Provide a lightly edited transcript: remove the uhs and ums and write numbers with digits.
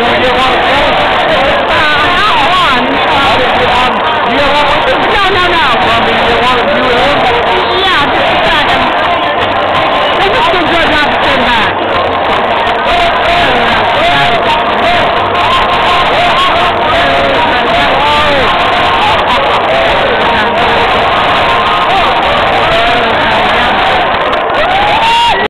you get one? Not one. I didn't get one. You get one with him? No. Well, did you get one with you and him? Yeah, just a second. Let's just go, George.